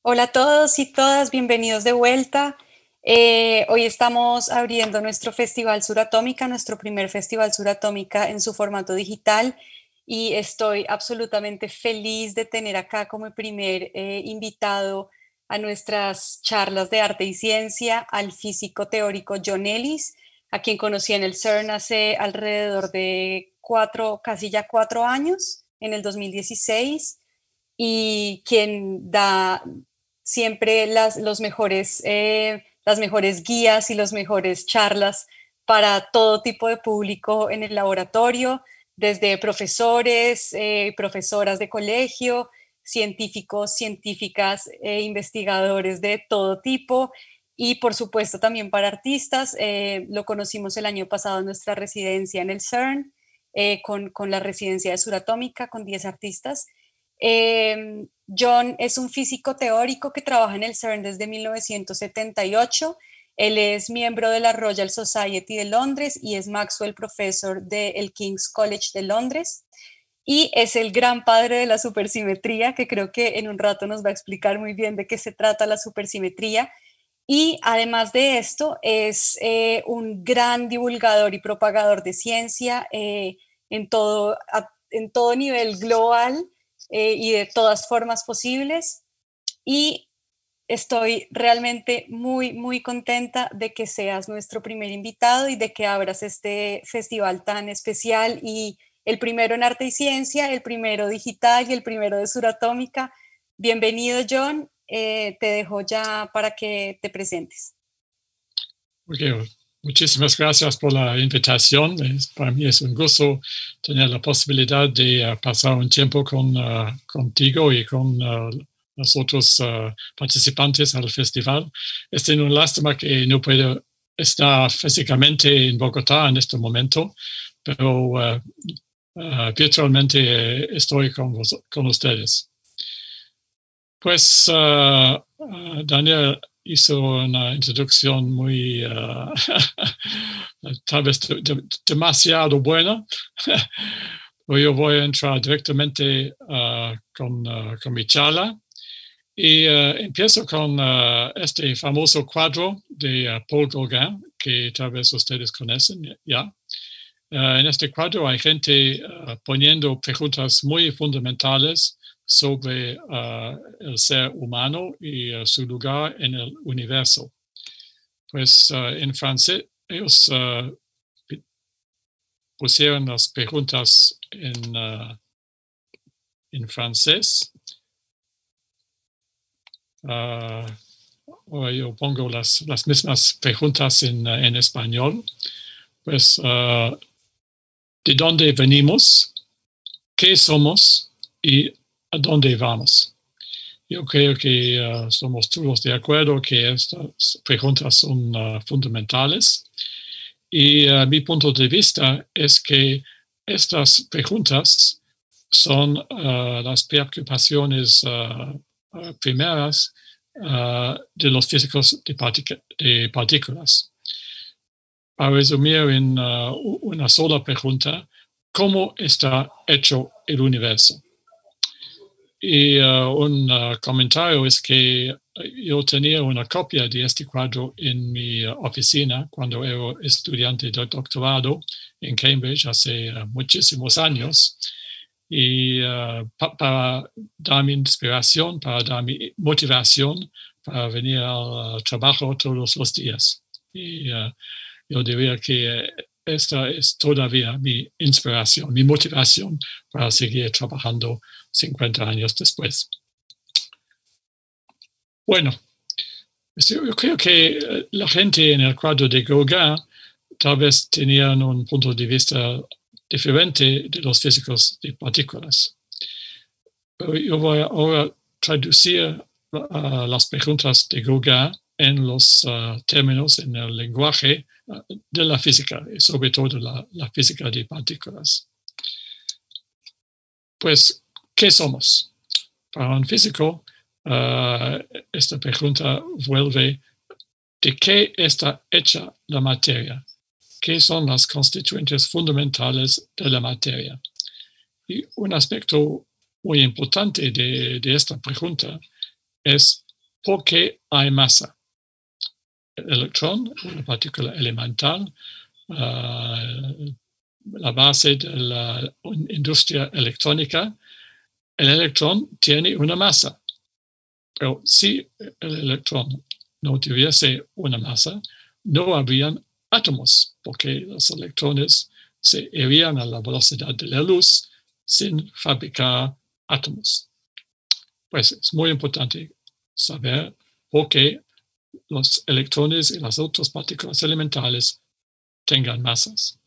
Hola a todos y todas, bienvenidos de vuelta. Hoy estamos abriendo nuestro Festival Suratómica, nuestro primer Festival Suratómica en su formato digital y estoy absolutamente feliz de tener acá como el primer invitado a nuestras charlas de arte y ciencia al físico teórico John Ellis, a quien conocí en el CERN hace alrededor de casi ya 4 años, en el 2016, y quien da siempre las mejores guías y las mejores charlas para todo tipo de público en el laboratorio, desde profesores, profesoras de colegio, científicos, científicas, investigadores de todo tipo y por supuesto también para artistas. Lo conocimos el año pasado en nuestra residencia en el CERN, con la residencia de Suratómica con 10 artistas. John es un físico teórico que trabaja en el CERN desde 1978. Él es miembro de la Royal Society de Londres y es Maxwell Professor del King's College de Londres. Y es el gran padre de la supersimetría, que creo que en un rato nos va a explicar muy bien de qué se trata la supersimetría. Y además de esto, es un gran divulgador y propagador de ciencia en todo nivel global, y de todas formas posibles. Y estoy realmente muy, muy contenta de que seas nuestro primer invitado y de que abras este festival tan especial, y el primero en arte y ciencia, el primero digital y el primero de Suratómica. Bienvenido, John. Te dejo ya para que te presentes. Okay. Muchísimas gracias por la invitación. Para mí es un gusto tener la posibilidad de pasar un tiempo contigo y con los otros participantes al festival. Es una lástima que no puedo estar físicamente en Bogotá en este momento, pero virtualmente estoy con ustedes. Pues Daniel hizo una introducción muy, tal vez demasiado buena. Yo voy a entrar directamente con mi charla y empiezo con este famoso cuadro de Paul Gauguin, que tal vez ustedes conocen ya. En este cuadro hay gente poniendo preguntas muy fundamentales sobre el ser humano y su lugar en el universo. Pues en francés, ellos pusieron las preguntas en francés. Yo pongo las mismas preguntas en español. Pues, ¿de dónde venimos? ¿Qué somos? ¿Y a dónde vamos? Yo creo que somos todos de acuerdo que estas preguntas son fundamentales. Y mi punto de vista es que estas preguntas son las preocupaciones primeras de los físicos de partículas. Para resumir en una sola pregunta, ¿cómo está hecho el universo? Y un comentario es que yo tenía una copia de este cuadro en mi oficina cuando era estudiante de doctorado en Cambridge hace muchísimos años. Y para darme inspiración, para darme motivación para venir al trabajo todos los días. Y yo diría que esta es todavía mi inspiración, mi motivación para seguir trabajando 50 años después. Bueno, yo creo que la gente en el cuadro de Gauguin tal vez tenían un punto de vista diferente de los físicos de partículas. Pero yo voy ahora a traducir las preguntas de Gauguin en los términos, en el lenguaje de la física, y sobre todo la física de partículas. Pues, ¿qué somos? Para un físico, esta pregunta vuelve: ¿de qué está hecha la materia? ¿Qué son las constituyentes fundamentales de la materia? Y un aspecto muy importante de esta pregunta es porque hay masa. El electrón, una partícula elemental, la base de la industria electrónica, el electrón tiene una masa. Pero si el electrón no tuviese una masa, no habrían átomos, porque los electrones se irían a la velocidad de la luz sin fabricar átomos. Pues es muy importante saber por qué los electrones y las otras partículas elementales tengan masas.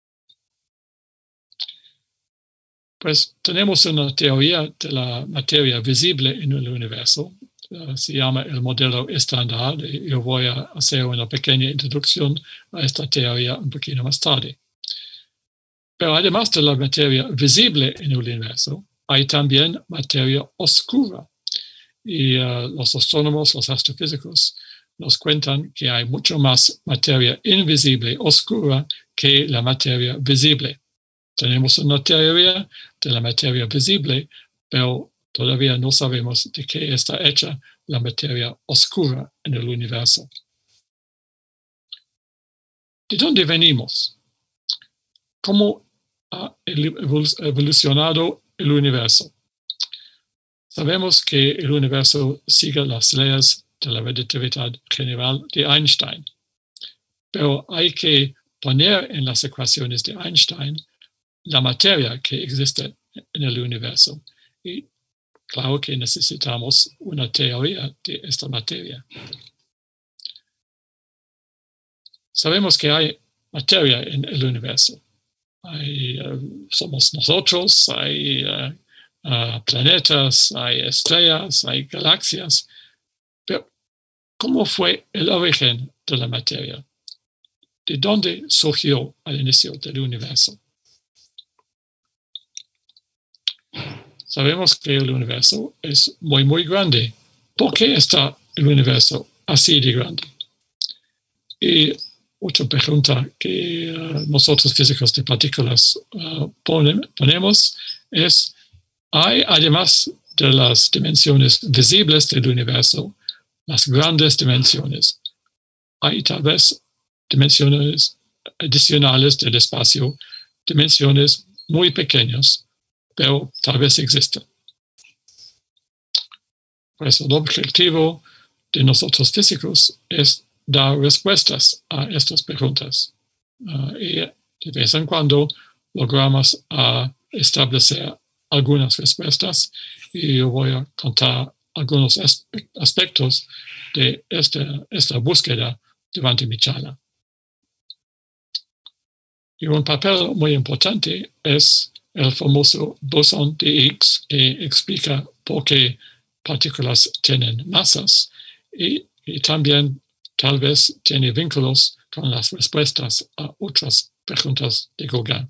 Pues tenemos una teoría de la materia visible en el universo. Se llama el modelo estándar. Yo voy a hacer una pequeña introducción a esta teoría un poquito más tarde. Pero además de la materia visible en el universo, hay también materia oscura. Y los astrónomos, los astrofísicos, nos cuentan que hay mucho más materia invisible, oscura, que la materia visible. Tenemos una teoría de la materia visible, pero todavía no sabemos de qué está hecha la materia oscura en el universo. ¿De dónde venimos? ¿Cómo ha evolucionado el universo? Sabemos que el universo sigue las leyes de la relatividad general de Einstein, pero hay que poner en las ecuaciones de Einstein la materia que existe en el universo. Y claro que necesitamos una teoría de esta materia. Sabemos que hay materia en el universo. Somos nosotros, hay planetas, hay estrellas, hay galaxias. Pero, ¿cómo fue el origen de la materia? ¿De dónde surgió al inicio del universo? Sabemos que el universo es muy, muy grande. ¿Por qué está el universo así de grande? Y otra pregunta que nosotros físicos de partículas ponemos es, ¿hay además de las dimensiones visibles del universo, las grandes dimensiones, hay tal vez dimensiones adicionales del espacio, dimensiones muy pequeñas, pero tal vez existen? Pues el objetivo de nosotros físicos es dar respuestas a estas preguntas. Y de vez en cuando logramos establecer algunas respuestas, y yo voy a contar algunos aspectos de esta búsqueda durante mi charla. Y un papel muy importante es el famoso bosón de Higgs, que explica por qué partículas tienen masas, y también tal vez tiene vínculos con las respuestas a otras preguntas de Gauguin.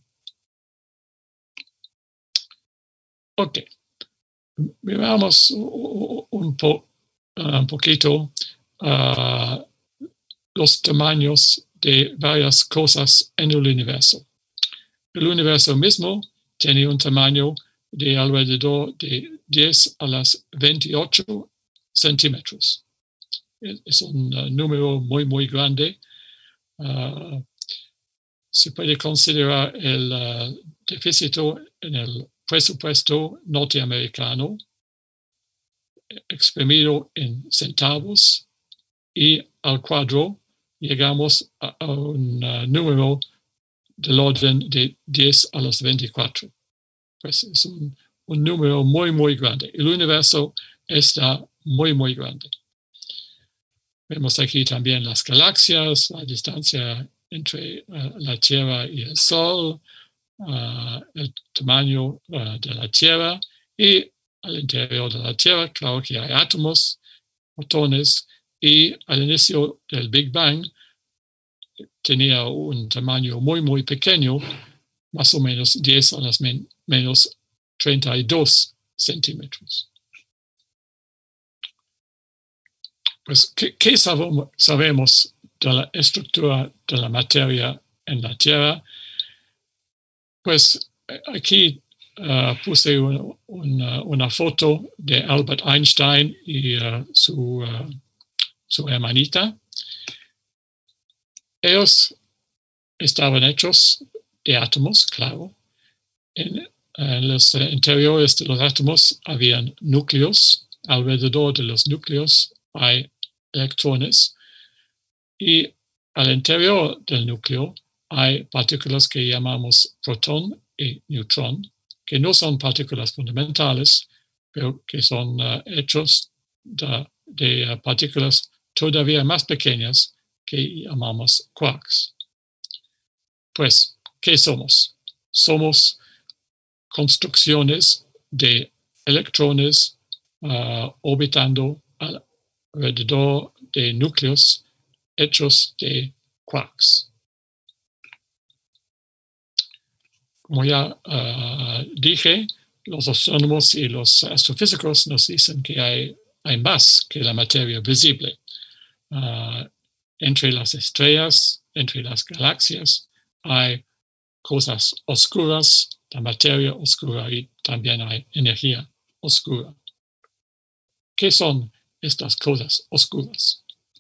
Ok, miramos un poquito los tamaños de varias cosas en el universo. El universo mismo tiene un tamaño de alrededor de 10 a las 28 centímetros. Es un número muy, muy grande. Se puede considerar el déficit en el presupuesto norteamericano exprimido en centavos, y al cuadro llegamos a un número del orden de 10 a las 24. Pues es un número muy, muy grande. El universo está muy, muy grande. Vemos aquí también las galaxias, la distancia entre la Tierra y el Sol, el tamaño de la Tierra, y al interior de la Tierra, claro que hay átomos, fotones, y al inicio del Big Bang tenía un tamaño muy, muy pequeño, más o menos 10 a las menos 32 centímetros. Pues, ¿qué sabemos de la estructura de la materia en la Tierra? Pues aquí puse una foto de Albert Einstein y su hermanita. Ellos estaban hechos de átomos, claro. En los interiores de los átomos habían núcleos. Alrededor de los núcleos hay electrones. Y al interior del núcleo hay partículas que llamamos protón y neutrón, que no son partículas fundamentales, pero que son hechos de partículas todavía más pequeñas que llamamos quarks. Pues, ¿qué somos? Somos construcciones de electrones orbitando alrededor de núcleos hechos de quarks. Como ya dije, los astrónomos y los astrofísicos nos dicen que hay más que la materia visible. Entre las estrellas, entre las galaxias, hay cosas oscuras, la materia oscura, y también hay energía oscura. ¿Qué son estas cosas oscuras?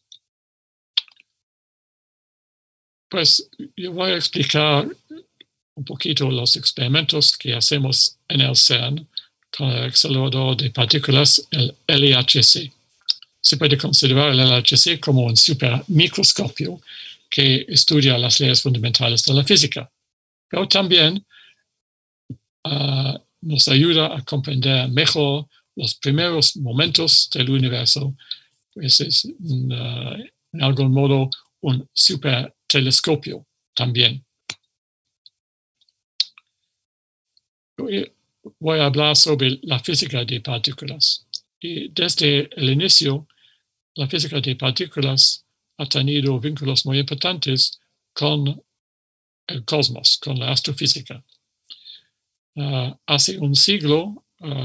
Pues yo voy a explicar un poquito los experimentos que hacemos en el CERN con el acelerador de partículas, el LHC. Se puede considerar el LHC como un supermicroscopio que estudia las leyes fundamentales de la física, pero también nos ayuda a comprender mejor los primeros momentos del universo. Pues es en algún modo un supertelescopio también. Voy a hablar sobre la física de partículas. Y desde el inicio, la física de partículas ha tenido vínculos muy importantes con el cosmos, con la astrofísica. Hace un siglo,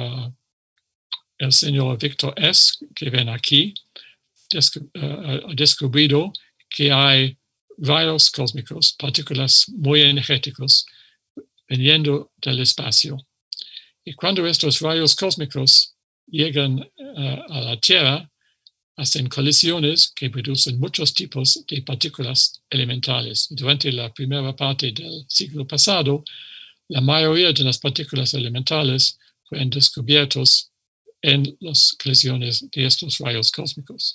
el señor Victor S., que ven aquí, ha descubrido que hay rayos cósmicos, partículas muy energéticos, viniendo del espacio. Y cuando estos rayos cósmicos llegan a la Tierra, hacen colisiones que producen muchos tipos de partículas elementales. Durante la primera parte del siglo pasado, la mayoría de las partículas elementales fueron descubiertas en las colisiones de estos rayos cósmicos.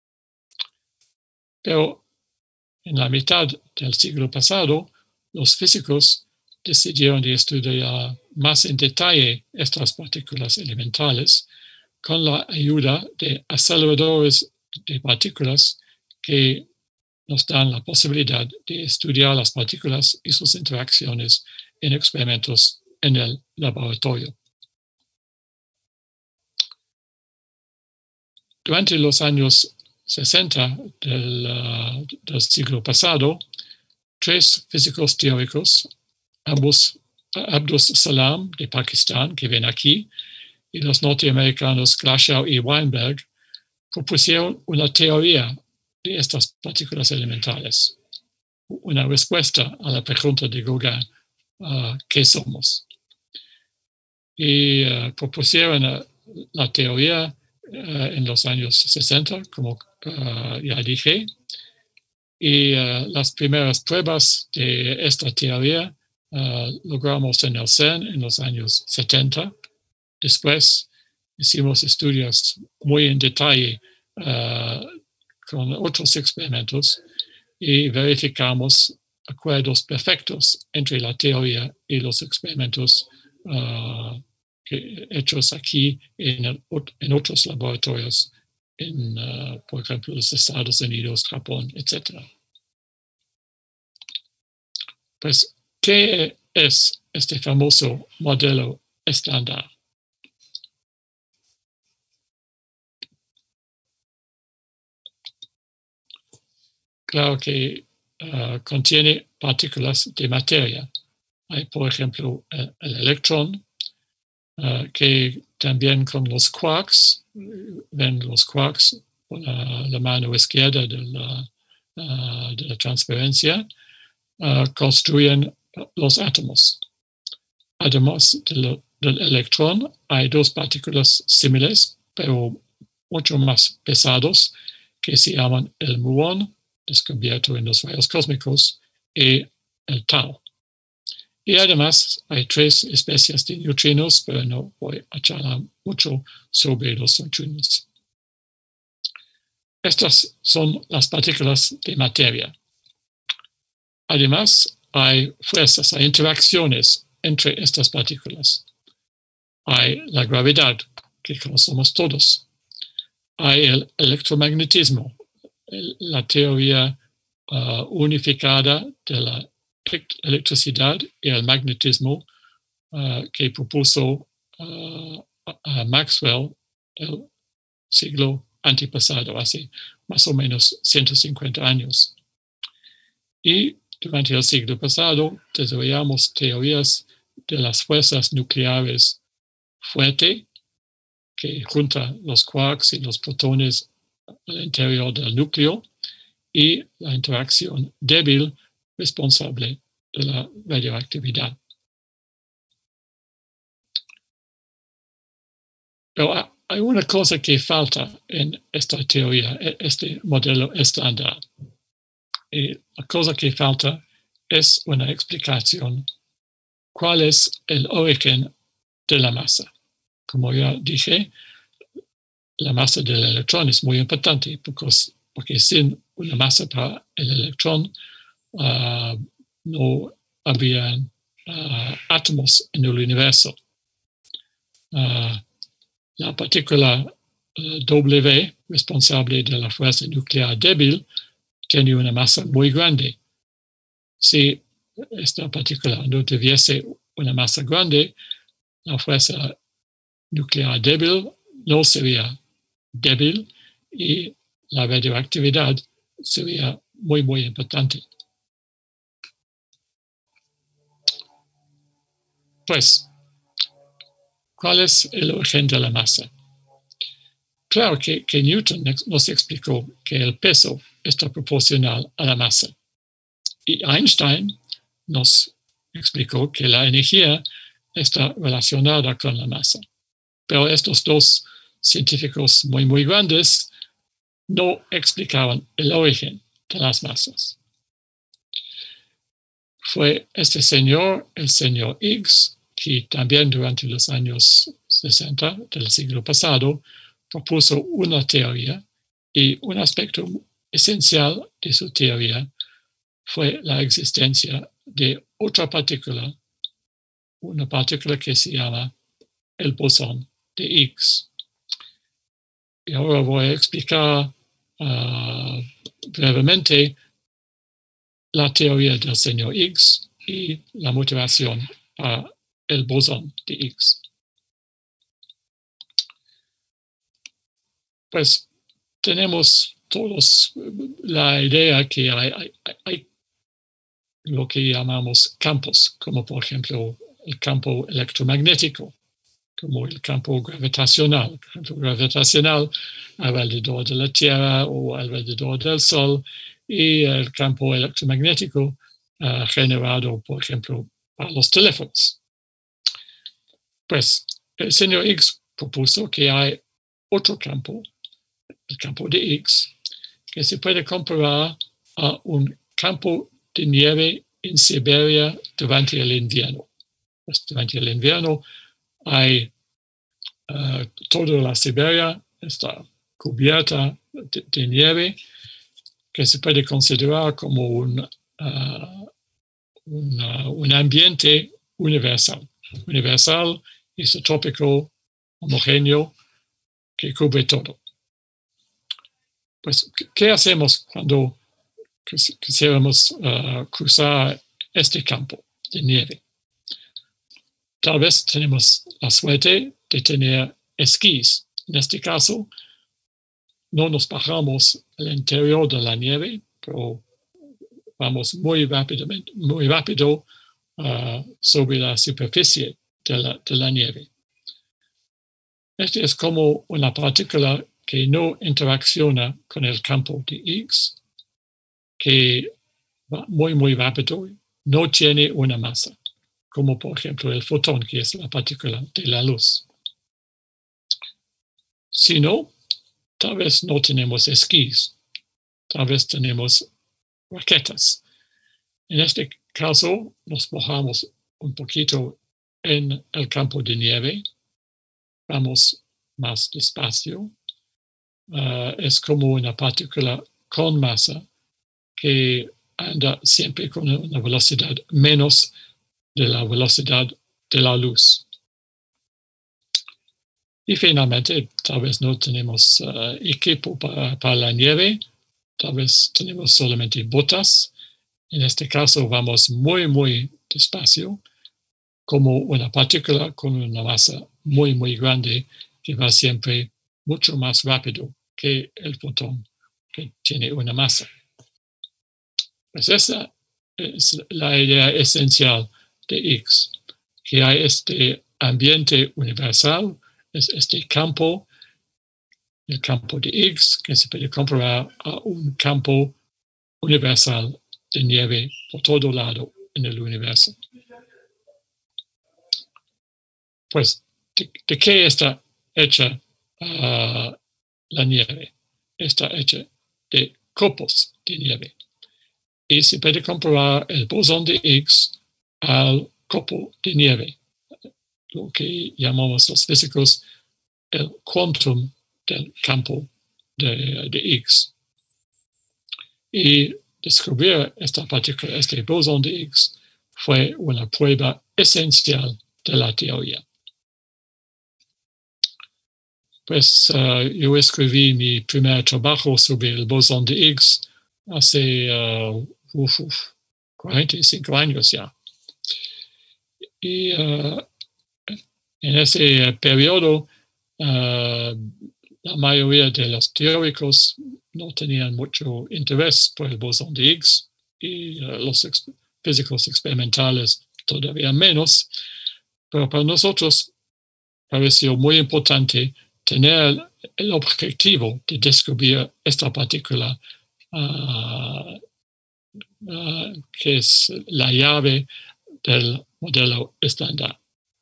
Pero en la mitad del siglo pasado, los físicos decidieron de estudiar más en detalle estas partículas elementales con la ayuda de aceleradores de partículas que nos dan la posibilidad de estudiar las partículas y sus interacciones en experimentos en el laboratorio. Durante los años 60 del siglo pasado, 3 físicos teóricos, Abdus Salam de Pakistán, que ven aquí, y los norteamericanos Glashow y Weinberg, propusieron una teoría de estas partículas elementales, una respuesta a la pregunta de Gauguin, ¿qué somos? Y propusieron la teoría en los años 60, como ya dije, y las primeras pruebas de esta teoría logramos en el CERN en los años 70. Después hicimos estudios muy en detalle con otros experimentos y verificamos acuerdos perfectos entre la teoría y los experimentos hechos aquí en otros laboratorios, por ejemplo, los Estados Unidos, Japón, etc. Pues, ¿qué es este famoso modelo estándar? Claro que contiene partículas de materia. Hay, por ejemplo, el electrón, que también con los quarks, ven los quarks por la mano izquierda de la transparencia, construyen los átomos. Además del electrón hay dos partículas similares, pero mucho más pesados, que se llaman el muón, descubierto en los rayos cósmicos, y el tau. Y además hay 3 especies de neutrinos, pero no voy a charlar mucho sobre los neutrinos. Estas son las partículas de materia. Además, hay fuerzas, hay interacciones entre estas partículas. Hay la gravedad, que conocemos todos. Hay el electromagnetismo, la teoría unificada de la electricidad y el magnetismo que propuso a Maxwell el siglo antepasado, hace más o menos 150 años. Y durante el siglo pasado desarrollamos teorías de las fuerzas nucleares fuerte, que junta los quarks y los protones al interior del núcleo, y la interacción débil responsable de la radioactividad. Pero hay una cosa que falta en esta teoría, este modelo estándar. Y la cosa que falta es una explicación. ¿Cuál es el origen de la masa? Como ya dije, la masa del electrón es muy importante porque sin una masa para el electrón no habría átomos en el universo. La partícula W, responsable de la fuerza nuclear débil, tiene una masa muy grande. Si esta partícula no tuviese una masa grande, la fuerza nuclear débil no sería débil y la radioactividad sería muy, muy importante. Pues, ¿cuál es el origen de la masa? Claro que Newton nos explicó que el peso está proporcional a la masa. Y Einstein nos explicó que la energía está relacionada con la masa. Pero estos dos científicos muy, muy grandes no explicaban el origen de las masas. Fue este señor, el señor Higgs, que también durante los años 60 del siglo pasado propuso una teoría, y un aspecto esencial de su teoría fue la existencia de otra partícula, una partícula que se llama el bosón de Higgs. Y ahora voy a explicar brevemente la teoría del señor Higgs y la motivación para el bosón de Higgs. Pues tenemos todos la idea que hay lo que llamamos campos, como por ejemplo el campo electromagnético, como el campo gravitacional. El campo gravitacional alrededor de la Tierra o alrededor del Sol, y el campo electromagnético generado, por ejemplo, para los teléfonos. Pues el señor Higgs propuso que hay otro campo, el campo de Higgs, que se puede comparar a un campo de nieve en Siberia durante el invierno. Pues durante el invierno hay toda la Siberia está cubierta de nieve, que se puede considerar como un ambiente universal, isotrópico, homogéneo, que cubre todo. Pues, ¿qué hacemos cuando quisiéramos cruzar este campo de nieve? Tal vez tenemos la suerte de tener esquís. En este caso, no nos bajamos al interior de la nieve, pero vamos muy rápido sobre la superficie de la nieve. Este es como una partícula que no interacciona con el campo de Higgs, que va muy, muy rápido, no tiene una masa. como por ejemplo el fotón, que es la partícula de la luz. Si no, tal vez no tenemos esquís, tal vez tenemos raquetas. En este caso, nos mojamos un poquito en el campo de nieve, vamos más despacio. Es como una partícula con masa que anda siempre con una velocidad menos de la velocidad de la luz. Y finalmente, tal vez no tenemos equipo para la nieve, tal vez tenemos solamente botas. En este caso vamos muy, muy despacio, como una partícula con una masa muy, muy grande que va siempre mucho más rápido que el fotón que tiene una masa. Pues esa es la idea esencial de Higgs, que hay este ambiente universal, es este campo, el campo de Higgs, que se puede comparar a un campo universal de nieve por todo lado en el universo. Pues, ¿de qué está hecha la nieve? Está hecha de copos de nieve. Y se puede comparar el bosón de Higgs al copo de nieve, lo que llamamos los físicos el quantum del campo de Higgs. Y descubrir esta partícula, este bosón de Higgs, fue una prueba esencial de la teoría. Pues yo escribí mi primer trabajo sobre el bosón de Higgs hace 45 años ya. Y en ese periodo, la mayoría de los teóricos no tenían mucho interés por el bosón de Higgs y los físicos experimentales todavía menos, pero para nosotros pareció muy importante tener el objetivo de descubrir esta partícula que es la llave del modelo estándar.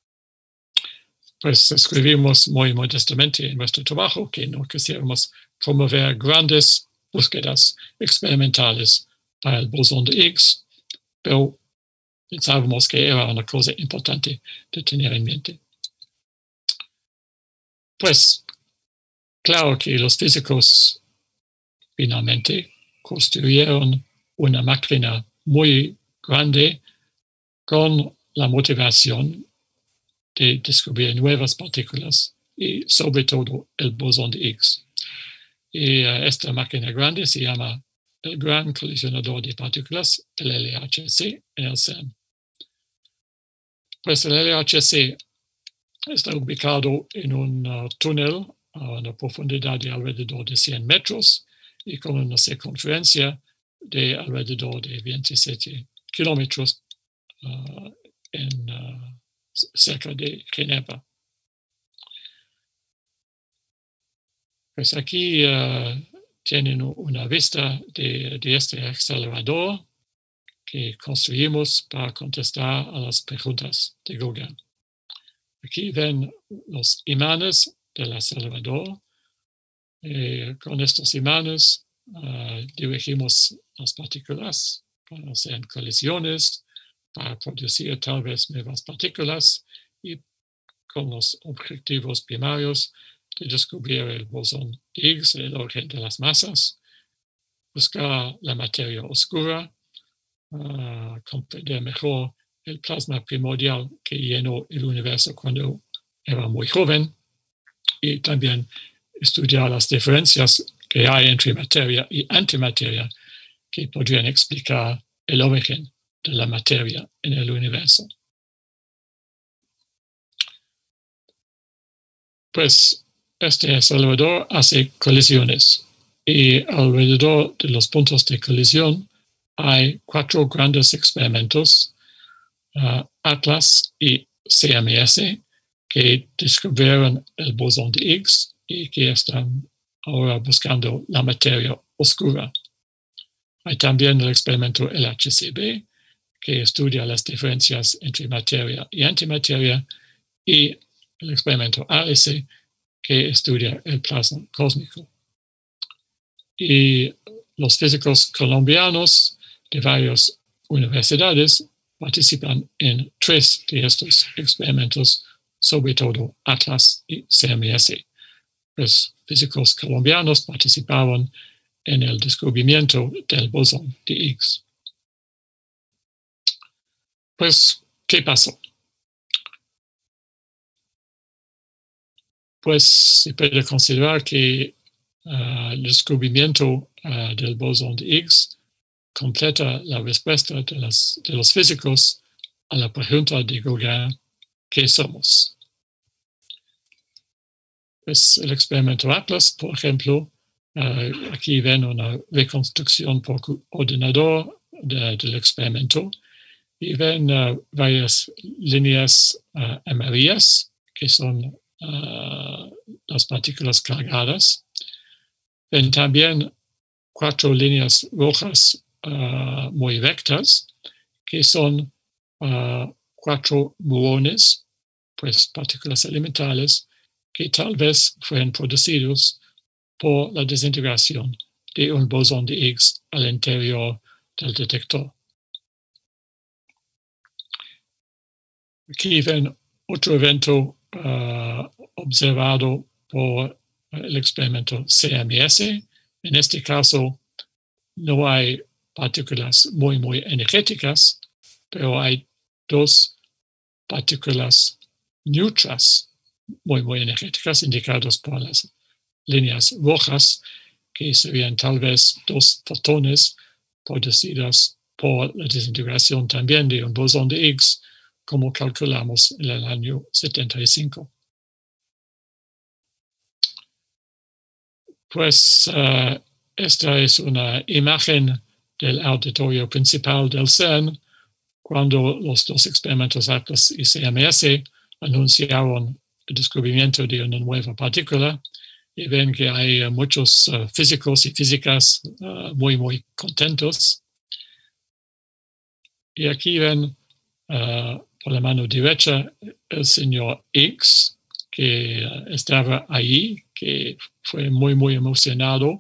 Pues escribimos muy modestamente en nuestro trabajo que no quisiéramos promover grandes búsquedas experimentales para el bosón de Higgs, pero pensábamos que era una cosa importante de tener en mente. Pues claro que los físicos finalmente construyeron una máquina muy grande con la motivación de descubrir nuevas partículas y sobre todo el bosón de Higgs. Y esta máquina grande se llama el Gran Colisionador de Partículas, el LHC, en el CERN. Pues el LHC está ubicado en un túnel a una profundidad de alrededor de 100 metros y con una circunferencia de alrededor de 27 kilómetros cerca de Ginebra. Pues aquí tienen una vista de este acelerador que construimos para contestar a las preguntas de Google. Aquí ven los imanes del acelerador. Con estos imanes dirigimos las partículas para hacer colisiones, para producir tal vez nuevas partículas y con los objetivos primarios de descubrir el bosón de Higgs, el origen de las masas, buscar la materia oscura, comprender mejor el plasma primordial que llenó el universo cuando era muy joven y también estudiar las diferencias que hay entre materia y antimateria que podrían explicar el origen de la materia en el universo. Pues este acelerador hace colisiones y alrededor de los puntos de colisión hay 4 grandes experimentos, ATLAS y CMS, que descubrieron el bosón de Higgs y que están ahora buscando la materia oscura. Hay también el experimento LHCb, que estudia las diferencias entre materia y antimateria, y el experimento ALICE, que estudia el plasma cósmico. Y los físicos colombianos de varias universidades participan en 3 de estos experimentos, sobre todo ATLAS y CMS. Los físicos colombianos participaron en el descubrimiento del bosón de Higgs. Pues, ¿qué pasó? Pues se puede considerar que el descubrimiento del bosón de Higgs completa la respuesta de los físicos a la pregunta de Gauguin, ¿qué somos? Pues el experimento ATLAS, por ejemplo, aquí ven una reconstrucción por ordenador del experimento y ven varias líneas amarillas, que son las partículas cargadas. Ven también 4 líneas rojas muy rectas, que son 4 muones, pues partículas elementales, que tal vez fueron producidos por la desintegración de un bosón de Higgs al interior del detector. Aquí ven otro evento observado por el experimento CMS. En este caso, no hay partículas muy energéticas, pero hay 2 partículas neutras muy energéticas, indicadas por las líneas rojas, que serían tal vez 2 fotones producidas por la desintegración también de un bosón de Higgs, como calculamos en el año 75. Pues esta es una imagen del auditorio principal del CERN, cuando los 2 experimentos ATLAS y CMS anunciaron el descubrimiento de una nueva partícula, y ven que hay muchos físicos y físicas muy contentos. Y aquí ven por la mano derecha el señor Higgs, que estaba ahí, que fue muy emocionado.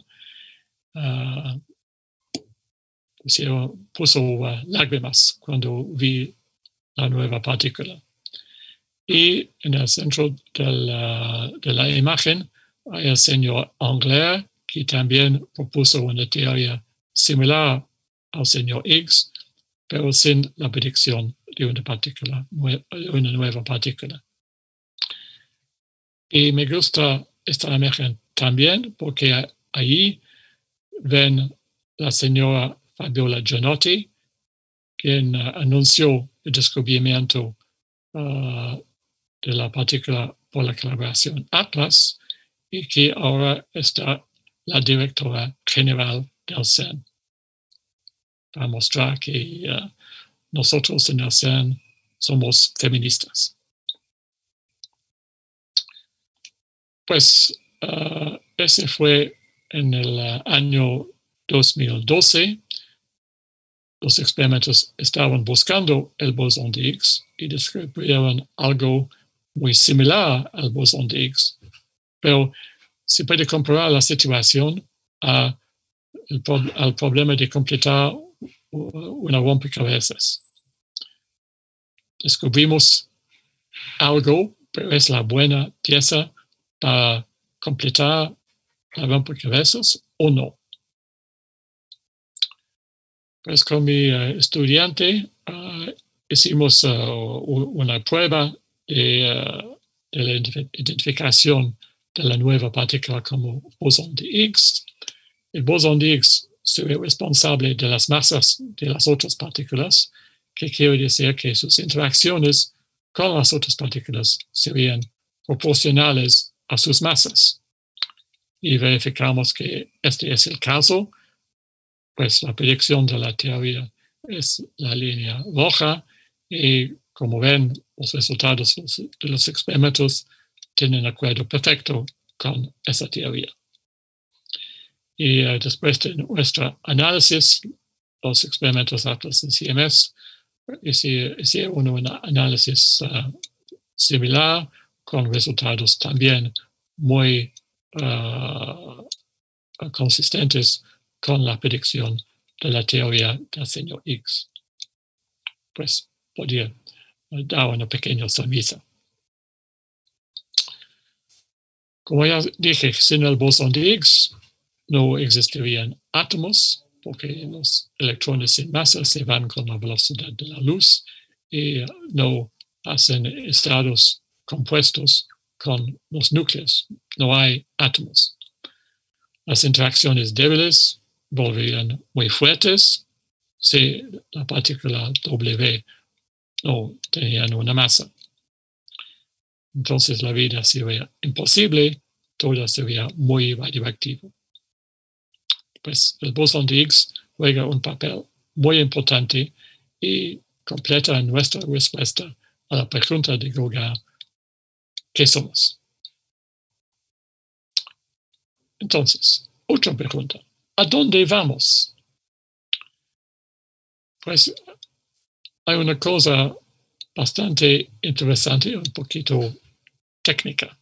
Puso lágrimas cuando vi la nueva partícula. Y en el centro de la imagen hay el señor Englert, que también propuso una teoría similar al señor Higgs, pero sin la predicción de una nueva partícula. Y me gusta esta imagen también porque allí ven la señora Fabiola Gianotti, quien anunció el descubrimiento de la partícula por la colaboración ATLAS, y que ahora está la directora general del CERN, para mostrar que nosotros en el CERN somos feministas. Pues ese fue en el año 2012. Los experimentos estaban buscando el bosón de Higgs y descubrieron algo muy similar al bosón de Higgs, pero se puede comparar la situación al problema de completar una rompecabezas. Descubrimos algo, pero es la buena pieza para completar la rompecabezas o no. Pues con mi estudiante hicimos una prueba de la identificación de la nueva partícula como bosón de Higgs. El bosón de Higgs sería responsable de las masas de las otras partículas, que quiere decir que sus interacciones con las otras partículas serían proporcionales a sus masas. Y verificamos que este es el caso. Pues la predicción de la teoría es la línea roja, y como ven, los resultados de los experimentos tienen acuerdo perfecto con esa teoría. Y después de nuestro análisis, los experimentos ATLAS y CMS hicieron un análisis similar con resultados también muy consistentes con la predicción de la teoría del señor Higgs. Pues podría dar una pequeña sonrisa. Como ya dije, sin el bosón de Higgs no existirían átomos, porque los electrones sin masa se van con la velocidad de la luz y no hacen estados compuestos con los núcleos. No hay átomos. Las interacciones débiles volverían muy fuertes si la partícula W no tenía una masa. Entonces la vida sería imposible, todo sería muy radioactivo. Pues el bosón de Higgs juega un papel muy importante y completa nuestra respuesta a la pregunta de Gauguin, ¿qué somos? Entonces, otra pregunta, ¿a dónde vamos? Pues hay una cosa bastante interesante, un poquito técnica.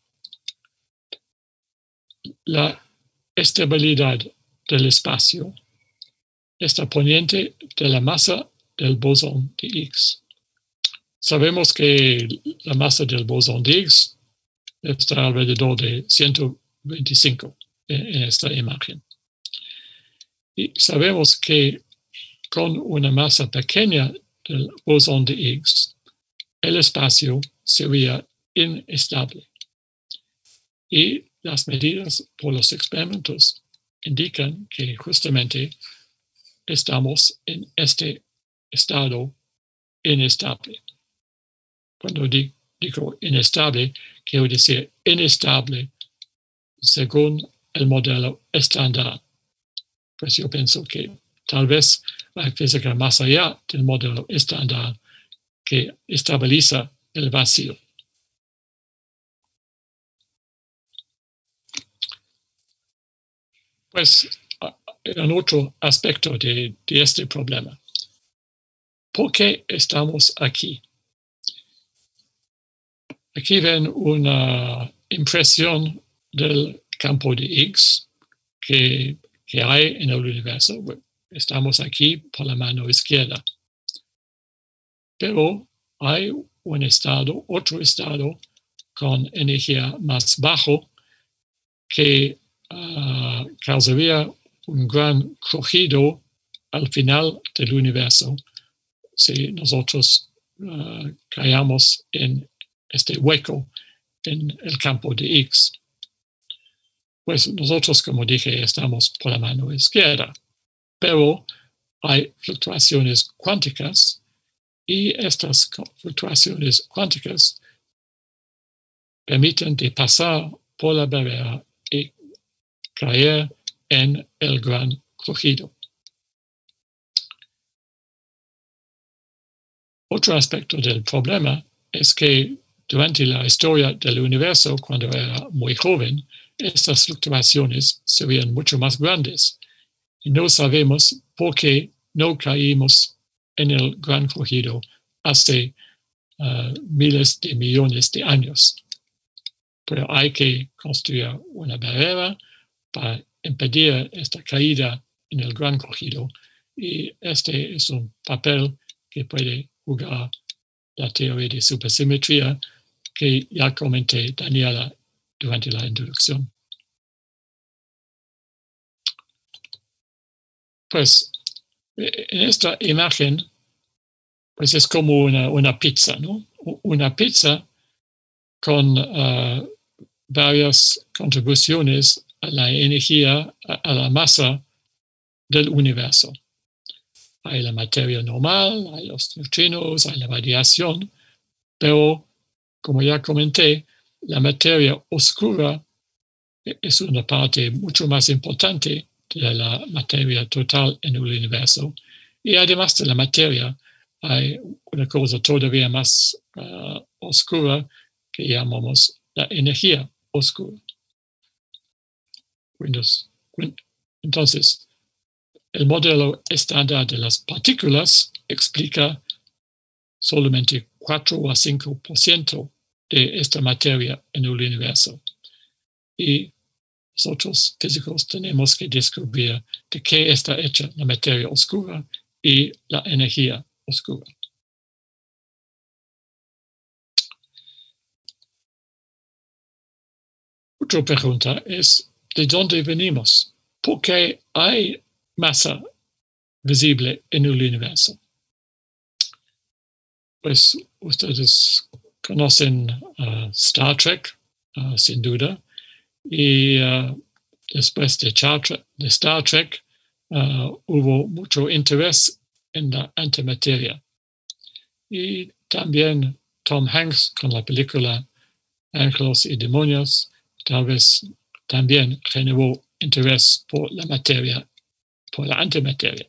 La estabilidad del espacio está pendiente de la masa del bosón de Higgs. Sabemos que la masa del bosón de Higgs está alrededor de 125 en esta imagen. Y sabemos que con una masa pequeña del bosón de Higgs, el espacio sería inestable. Y las medidas por los experimentos indican que justamente estamos en este estado inestable. Cuando digo inestable, quiero decir inestable según el modelo estándar. Pues yo pienso que tal vez hay física más allá del modelo estándar que estabiliza el vacío. Pues en otro aspecto de este problema. ¿Por qué estamos aquí? Aquí ven una impresión del campo de Higgs que hay en el universo. Estamos aquí por la mano izquierda. Pero hay un estado, otro estado con energía más bajo que causaría un gran crujido al final del universo si nosotros caemos en este hueco en el campo de Higgs. Pues nosotros, como dije, estamos por la mano izquierda, pero hay fluctuaciones cuánticas y estas fluctuaciones cuánticas permiten de pasar por la barrera y caer en el gran crujido. Otro aspecto del problema es que durante la historia del universo, cuando era muy joven, estas fluctuaciones serían mucho más grandes y no sabemos por qué no caímos en el gran crujido hace miles de millones de años. Pero hay que construir una barrera para impedir esta caída en el gran crujido y este es un papel que puede jugar la teoría de supersimetría que ya comenté, Daniela, durante la introducción. Pues en esta imagen pues es como una pizza, ¿no? Una pizza con varias contribuciones a la energía, a la masa del universo. Hay la materia normal, hay los neutrinos, hay la radiación, pero como ya comenté, la materia oscura es una parte mucho más importante de la materia total en el universo. Y además de la materia, hay una cosa todavía más oscura que llamamos la energía oscura. Entonces, el modelo estándar de las partículas explica solamente 4 a 5% de esta materia en el universo. Y nosotros físicos tenemos que descubrir de qué está hecha la materia oscura y la energía oscura. Otra pregunta es, ¿de dónde venimos? ¿Por qué hay masa visible en el universo? Pues ustedes conocen Star Trek, sin duda, y después de Star Trek hubo mucho interés en la antimateria. Y también Tom Hanks con la película Ángeles y Demonios tal vez también generó interés por la materia, por la antimateria.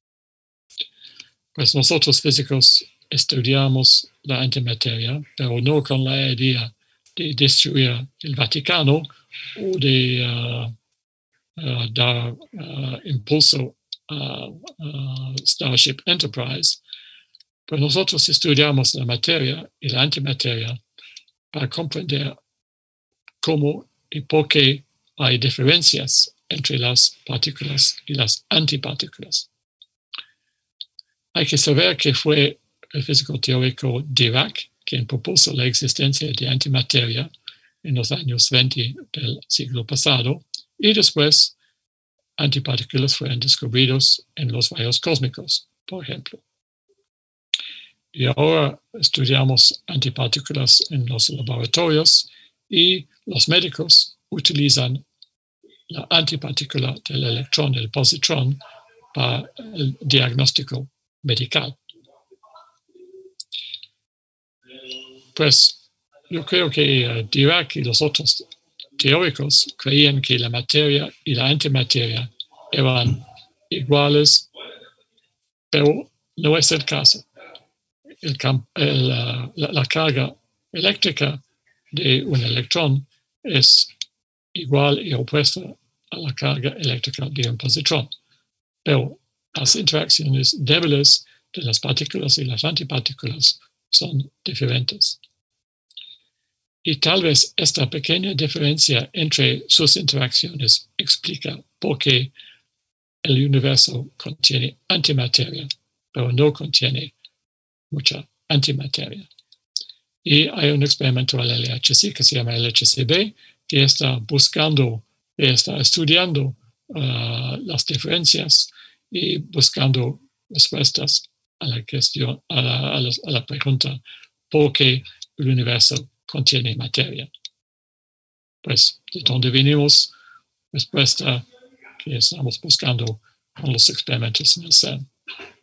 Pues nosotros físicos estudiamos la antimateria, pero no con la idea de destruir el Vaticano o de dar impulso a Starship Enterprise. Pero nosotros estudiamos la materia y la antimateria para comprender cómo y por qué hay diferencias entre las partículas y las antipartículas. Hay que saber que fue el físico teórico Dirac quien propuso la existencia de antimateria en los años 20 del siglo pasado, y después antipartículas fueron descubiertos en los rayos cósmicos, por ejemplo. Y ahora estudiamos antipartículas en los laboratorios y los médicos utilizan la antipartícula del electrón, el positrón, para el diagnóstico medical. Pues yo creo que Dirac y los otros teóricos creían que la materia y la antimateria eran iguales, pero no es el caso. La carga eléctrica de un electrón es igual y opuesta a la carga eléctrica de un positrón, pero las interacciones débiles de las partículas y las antipartículas son diferentes. Y tal vez esta pequeña diferencia entre sus interacciones explica por qué el universo contiene antimateria, pero no contiene mucha antimateria. Y hay un experimento al LHC que se llama LHCb, que está estudiando las diferencias y buscando respuestas a la cuestión, a la pregunta por qué el universo contiene materia. Pues, ¿de dónde venimos? Respuesta que estamos buscando con los experimentos en el CERN.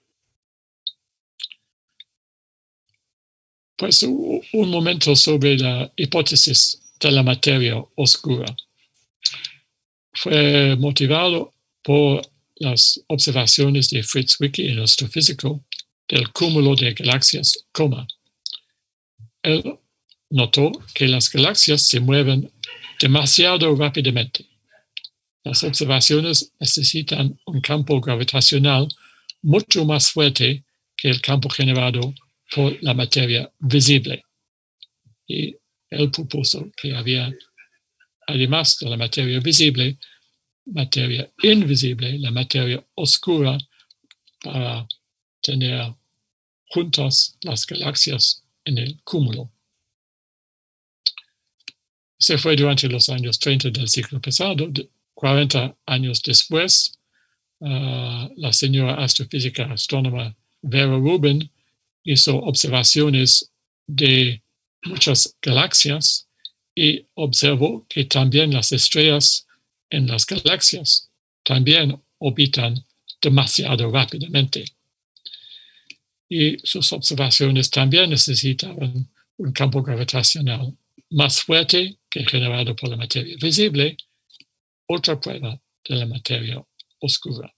Pues un momento sobre la hipótesis de la materia oscura. Fue motivado por las observaciones de Fritz Zwicky, el astrofísico, del cúmulo de galaxias Coma. Él notó que las galaxias se mueven demasiado rápidamente. Las observaciones necesitan un campo gravitacional mucho más fuerte que el campo generado por la materia visible. Y él propuso que había, además de la materia visible, materia invisible, la materia oscura, para tener juntas las galaxias en el cúmulo. Se fue durante los años 30 del siglo pasado. 40 años después, la señora astrofísica astrónoma Vera Rubin hizo observaciones de muchas galaxias y observó que también las estrellas en las galaxias también orbitan demasiado rápidamente. Y sus observaciones también necesitaban un campo gravitacional más fuerte que generado por la materia visible, otra prueba de la materia oscura.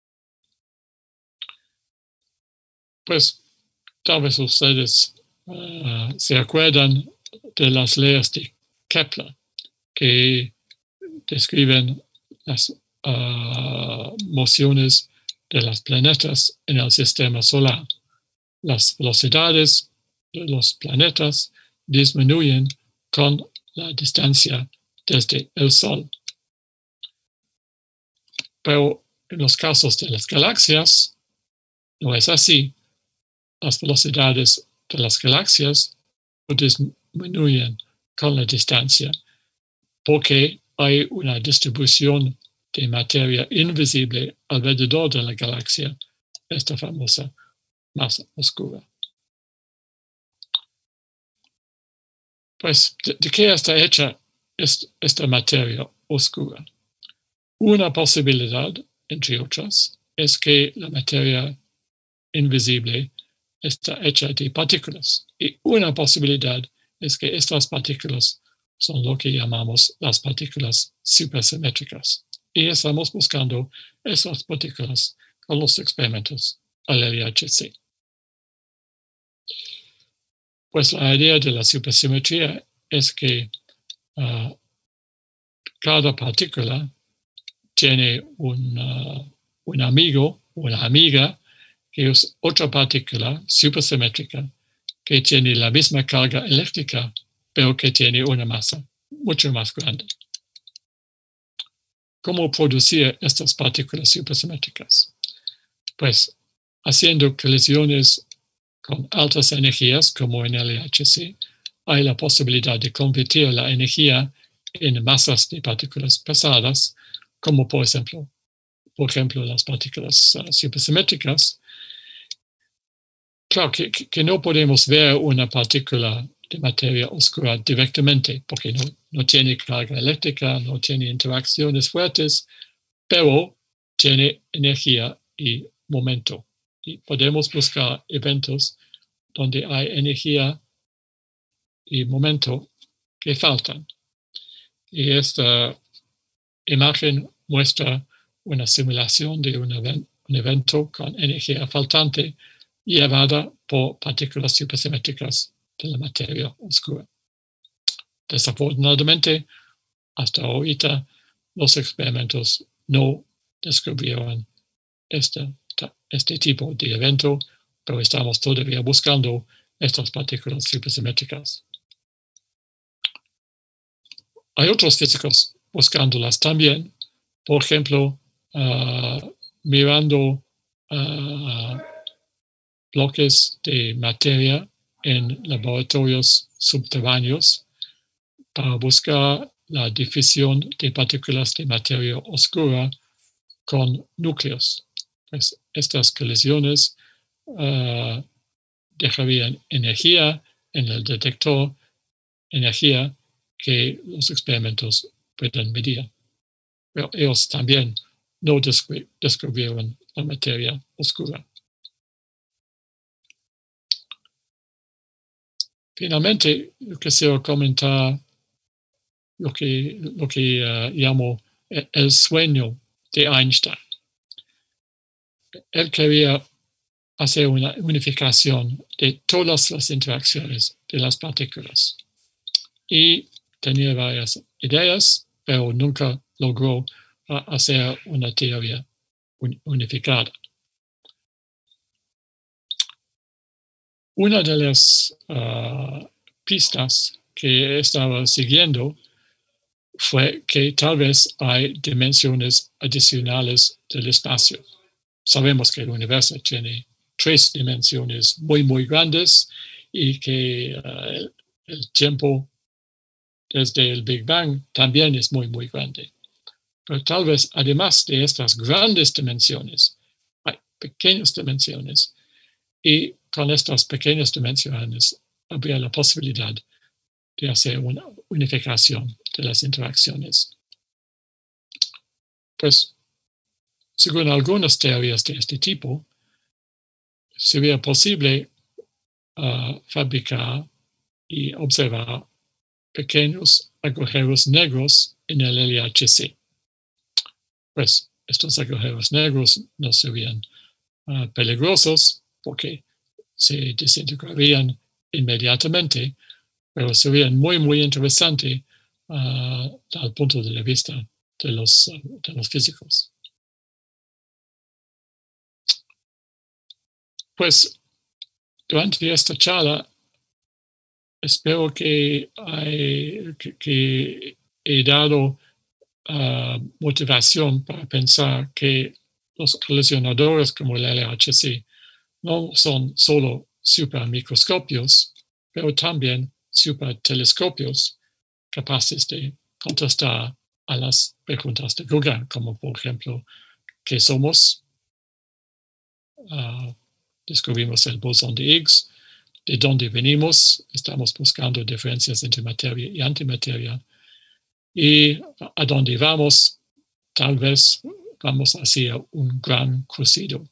Pues tal vez ustedes se acuerdan de las leyes de Kepler que describen las mociones de los planetas en el sistema solar. las velocidades de los planetas disminuyen con la distancia desde el Sol. Pero en los casos de las galaxias, no es así. Las velocidades de las galaxias no disminuyen con la distancia, porque hay una distribución de materia invisible alrededor de la galaxia, esta famosa masa oscura. Pues, ¿de qué está hecha esta materia oscura? Una posibilidad, entre otras, es que la materia invisible está hecha de partículas. Y una posibilidad es que estas partículas son lo que llamamos las partículas supersimétricas. Y estamos buscando esas partículas con los experimentos al LHC. Pues la idea de la supersimetría es que cada partícula tiene un amigo o una amiga que es otra partícula supersimétrica que tiene la misma carga eléctrica, pero que tiene una masa mucho más grande. ¿Cómo producir estas partículas supersimétricas? Pues haciendo colisiones con altas energías, como en el LHC, hay la posibilidad de convertir la energía en masas de partículas pesadas, como por ejemplo las partículas supersimétricas. Claro que no podemos ver una partícula de materia oscura directamente, porque no tiene carga eléctrica, no tiene interacciones fuertes, pero tiene energía y momento. Y podemos buscar eventos donde hay energía y momento que faltan. Y esta imagen muestra una simulación de un evento con energía faltante llevada por partículas supersimétricas de la materia oscura. Desafortunadamente, hasta ahorita, los experimentos no descubrieron este tipo de evento, pero estamos todavía buscando estas partículas supersimétricas. Hay otros físicos buscándolas también, por ejemplo, mirando bloques de materia en laboratorios subterráneos para buscar la difusión de partículas de materia oscura con núcleos. Pues estas colisiones dejarían energía en el detector, energía que los experimentos pueden medir. Pero ellos también no descubrieron la materia oscura. Finalmente, yo quisiera comentar lo que llamo el sueño de Einstein. Él quería hacer una unificación de todas las interacciones de las partículas. Y tenía varias ideas, pero nunca logró hacer una teoría unificada. Una de las pistas que estaba siguiendo fue que tal vez hay dimensiones adicionales del espacio. Sabemos que el universo tiene 3 dimensiones muy, muy grandes y que el tiempo desde el Big Bang también es muy, muy grande. Pero tal vez además de estas grandes dimensiones, hay pequeñas dimensiones y con estas pequeñas dimensiones habría la posibilidad de hacer una unificación de las interacciones. Pues, según algunas teorías de este tipo, sería posible fabricar y observar pequeños agujeros negros en el LHC. Pues estos agujeros negros no serían peligrosos porque se desintegrarían inmediatamente, pero serían muy, muy interesantes al punto de vista de los físicos. Pues durante esta charla espero que he dado motivación para pensar que los colisionadores como el LHC no son solo supermicroscopios, pero también supertelescopios capaces de contestar a las preguntas de Google, como por ejemplo, ¿qué somos? Descubrimos el bosón de Higgs. ¿De dónde venimos? Estamos buscando diferencias entre materia y antimateria. ¿Y a dónde vamos? Tal vez vamos hacia un gran crucido.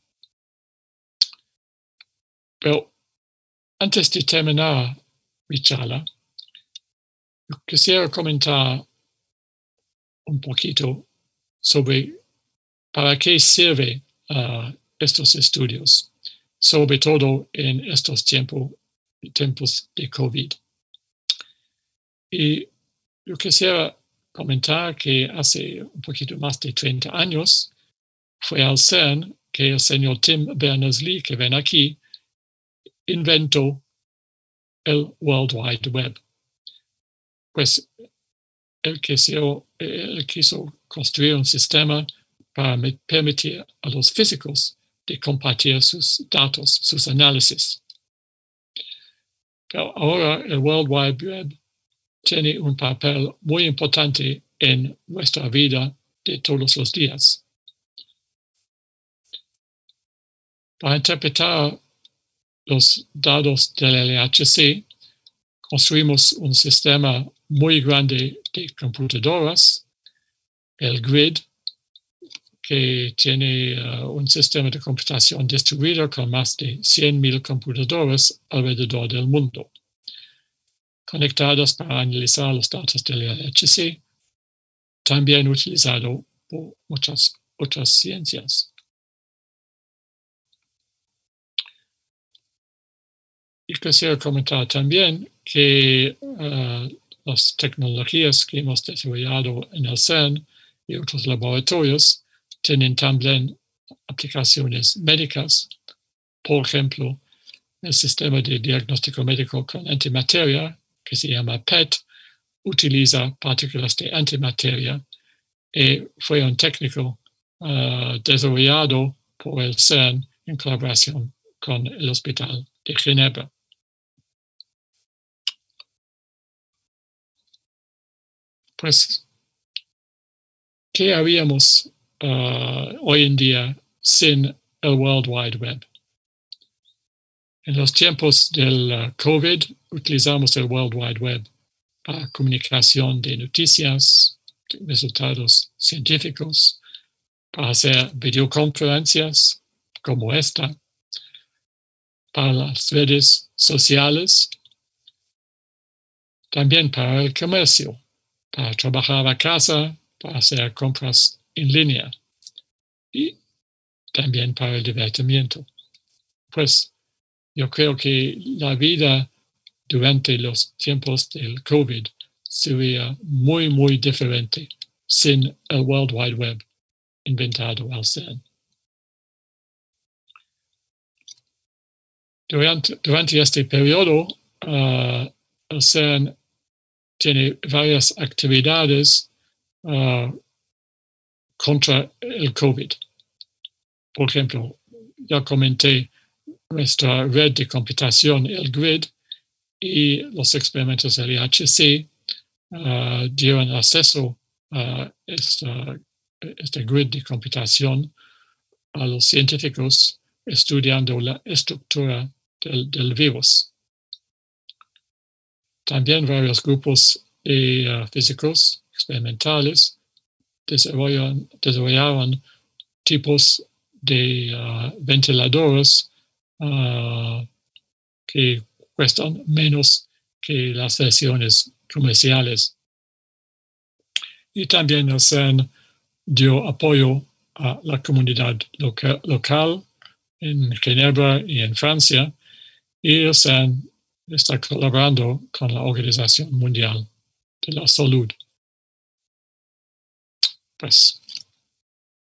Pero antes de terminar mi charla, quisiera comentar un poquito sobre para qué sirve estos estudios, sobre todo en estos tiempos de COVID. Y yo quisiera comentar que hace un poquito más de 30 años fue al CERN que el señor Tim Berners-Lee, que ven aquí, inventó el World Wide Web. Pues él quiso construir un sistema para permitir a los físicos de compartir sus datos, sus análisis. Pero ahora el World Wide Web tiene un papel muy importante en nuestra vida de todos los días. Para interpretar los datos del LHC, construimos un sistema muy grande de computadoras, el GRID, que tiene un sistema de computación distribuido con más de 100,000 computadoras alrededor del mundo, conectadas para analizar los datos del LHC, también utilizado por muchas otras ciencias. Y quisiera comentar también que las tecnologías que hemos desarrollado en el CERN y otros laboratorios tienen también aplicaciones médicas. Por ejemplo, el sistema de diagnóstico médico con antimateria, que se llama PET, utiliza partículas de antimateria y fue un técnico desarrollado por el CERN en colaboración con el Hospital de Ginebra. Pues, ¿qué haríamos hoy en día sin el World Wide Web? En los tiempos del COVID utilizamos el World Wide Web para comunicación de noticias, resultados científicos, para hacer videoconferencias como esta, para las redes sociales, también para el comercio, para trabajar a casa, para hacer compras en línea y también para el divertimiento. Pues yo creo que la vida durante los tiempos del COVID sería muy, muy diferente sin el World Wide Web inventado al CERN. Durante este periodo, el CERN tiene varias actividades contra el COVID. Por ejemplo, ya comenté nuestra red de computación, el GRID, y los experimentos del LHC dieron acceso a este grid de computación a los científicos estudiando la estructura del virus. También varios grupos de físicos experimentales desarrollaron tipos de ventiladores que cuestan menos que las versiones comerciales. Y también el CERN dio apoyo a la comunidad local en Ginebra y en Francia, y el CERN está colaborando con la Organización Mundial de la Salud. Pues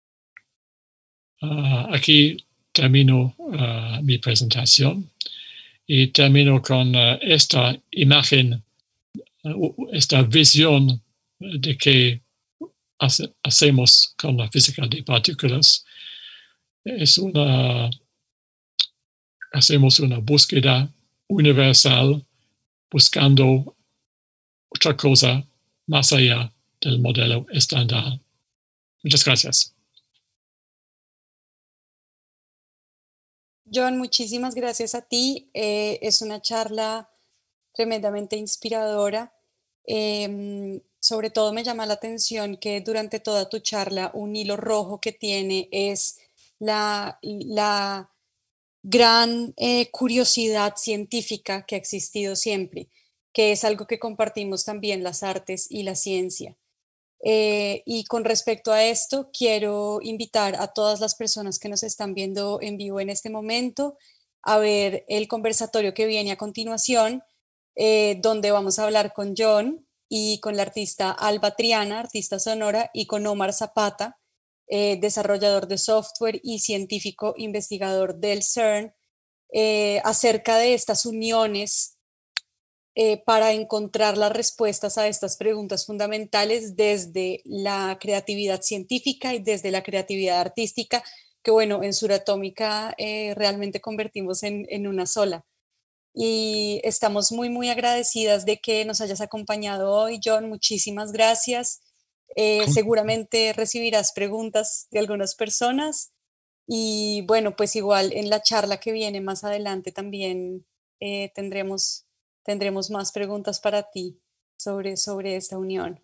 aquí termino mi presentación y termino con esta imagen, esta visión de que hacemos con la física de partículas. Hacemos una búsqueda universal buscando otra cosa más allá del modelo estándar. Muchas gracias. John, muchísimas gracias a ti. Es una charla tremendamente inspiradora. Sobre todo me llama la atención que durante toda tu charla un hilo rojo que tiene es la gran curiosidad científica que ha existido siempre, que es algo que compartimos también las artes y la ciencia. Y con respecto a esto, quiero invitar a todas las personas que nos están viendo en vivo en este momento a ver el conversatorio que viene a continuación, donde vamos a hablar con John y con la artista Alba Triana, artista sonora, y con Omar Zapata, desarrollador de software y científico investigador del CERN, acerca de estas uniones para encontrar las respuestas a estas preguntas fundamentales desde la creatividad científica y desde la creatividad artística, que bueno, en Suratómica realmente convertimos en una sola. Y estamos muy, muy agradecidas de que nos hayas acompañado hoy, John. Muchísimas gracias. Seguramente recibirás preguntas de algunas personas y bueno, pues igual en la charla que viene más adelante también tendremos más preguntas para ti sobre esta unión.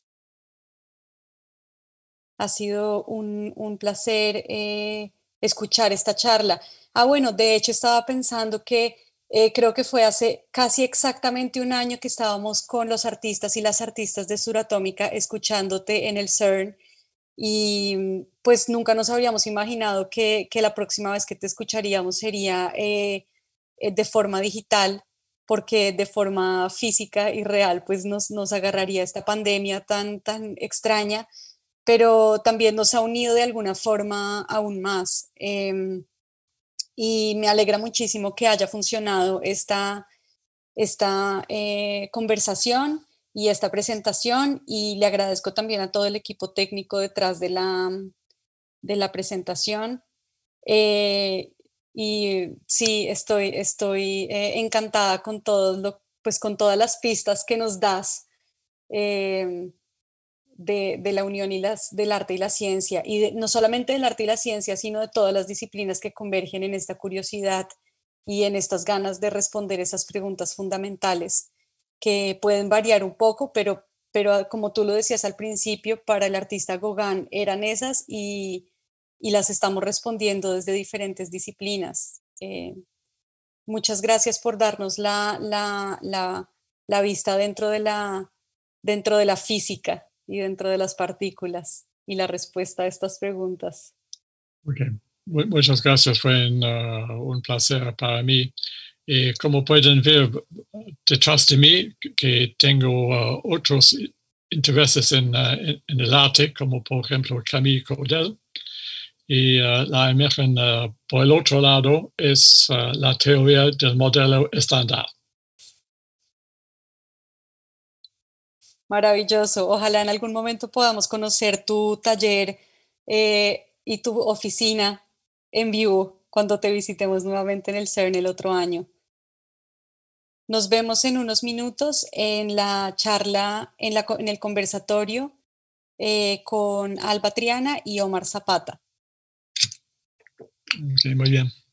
Ha sido un placer escuchar esta charla. Bueno, de hecho estaba pensando que creo que fue hace casi exactamente un año que estábamos con los artistas y las artistas de Suratómica escuchándote en el CERN y pues nunca nos habríamos imaginado que la próxima vez que te escucharíamos sería de forma digital, porque de forma física y real pues nos agarraría esta pandemia tan extraña, pero también nos ha unido de alguna forma aún más. Y me alegra muchísimo que haya funcionado esta conversación y esta presentación, y le agradezco también a todo el equipo técnico detrás de la presentación. Y sí, estoy encantada con pues con todas las pistas que nos das de la unión del arte y la ciencia, y no solamente del arte y la ciencia, sino de todas las disciplinas que convergen en esta curiosidad y en estas ganas de responder esas preguntas fundamentales que pueden variar un poco, pero como tú lo decías al principio, para el artista Gauguin eran esas y las estamos respondiendo desde diferentes disciplinas. Muchas gracias por darnos la vista dentro de la física y dentro de las partículas y la respuesta a estas preguntas. Okay. Muchas gracias, fue un placer para mí. Como pueden ver detrás de mí, que tengo otros intereses en el arte, como por ejemplo Camille Claudel. Y la imagen por el otro lado es la teoría del modelo estándar. Maravilloso. Ojalá en algún momento podamos conocer tu taller y tu oficina en vivo cuando te visitemos nuevamente en el CERN el otro año. Nos vemos en unos minutos en la charla, en el conversatorio con Alba Triana y Omar Zapata. Okay, muy bien.